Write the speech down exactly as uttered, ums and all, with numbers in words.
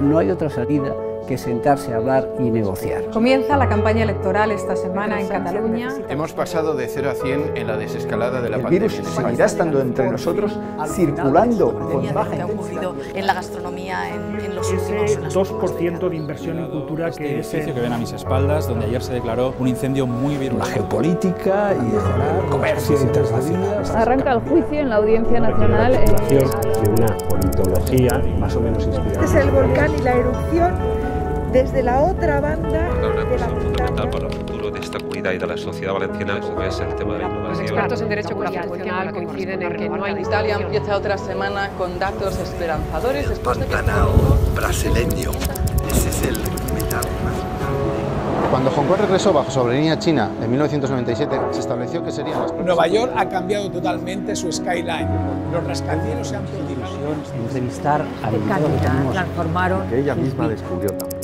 no hay otra salida que sentarse a hablar y negociar. Comienza la campaña electoral esta semana en Cataluña. Hemos pasado de cero a cien en la desescalada de la el pandemia. El virus seguirá estando entre nosotros, circulando con baja intensidad. En la gastronomía en, en los últimos Ese dos por ciento de inversión en cultura este que edificio es el... que ven a mis espaldas, donde ayer se declaró un incendio muy virulento. La geopolítica y el comercio internacional. Arranca el juicio en la Audiencia Nacional. La de una politología más o menos inspirada. Este es el volcán y la erupción desde la otra banda de la fundamental para el futuro de esta comunidad y de la sociedad valenciana, como es el tema de la innovación. Los expertos en derecho constitucional coinciden en que no hay... Italia empieza otra semana con datos esperanzadores. El Pantanal brasileño, ese es el metal más. Cuando Hong Kong regresó bajo soberanía china en mil novecientos noventa y siete, se estableció que serían las... Nueva York ha cambiado totalmente su skyline. Los rascacielos se han prodigado. Entrevistar al transformaron que ella misma descubrió también.